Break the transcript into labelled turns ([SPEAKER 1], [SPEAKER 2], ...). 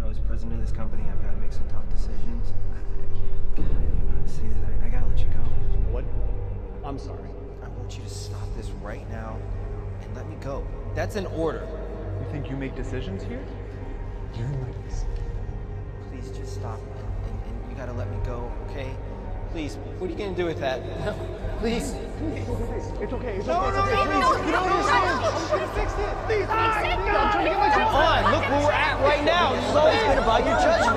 [SPEAKER 1] As president of this company, I've got to make some tough decisions. God, I don't know how to say this. I gotta let you go.
[SPEAKER 2] What? I'm sorry.
[SPEAKER 1] I want you to stop this right now and let me go. That's an order.
[SPEAKER 2] You think you make decisions here? You're like this.
[SPEAKER 1] Please just stop and you gotta let me go, okay? Please, what are you gonna do with that? No, please.
[SPEAKER 2] It's okay. It's okay. Please, you don't understand. I'm trying to fix it. Please, I'm trying to get myself.
[SPEAKER 1] Come on, look where we're at right now. This has always been about your judgment.